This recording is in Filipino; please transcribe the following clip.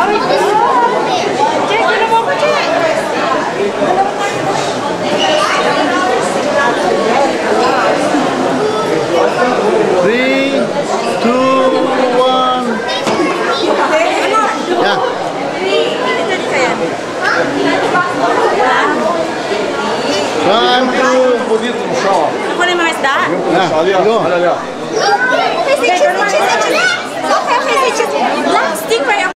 Cek, minum apa, Cek? 3, 2, 1. Ya. Time to put it in shower. Ako na yung mga isda? Ya, go. Plastic pa